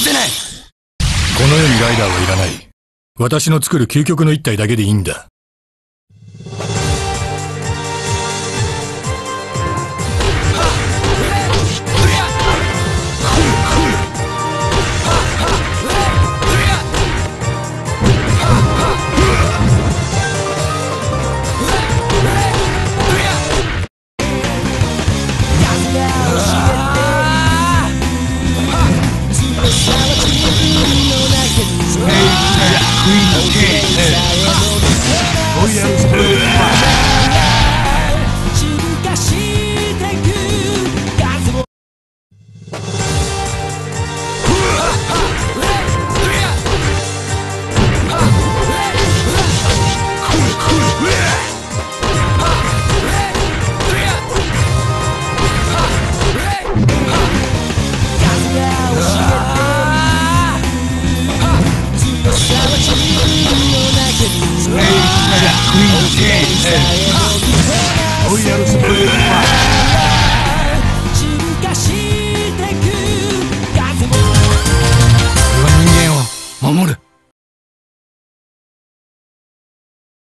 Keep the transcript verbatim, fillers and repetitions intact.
せない。 この世にライダーはいらない。私の作る究極の一体だけでいいんだ。 Royal Supreme